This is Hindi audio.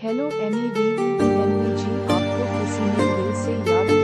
हेलो एमईवीईएमईजी, आपको किसी ने दिल से याद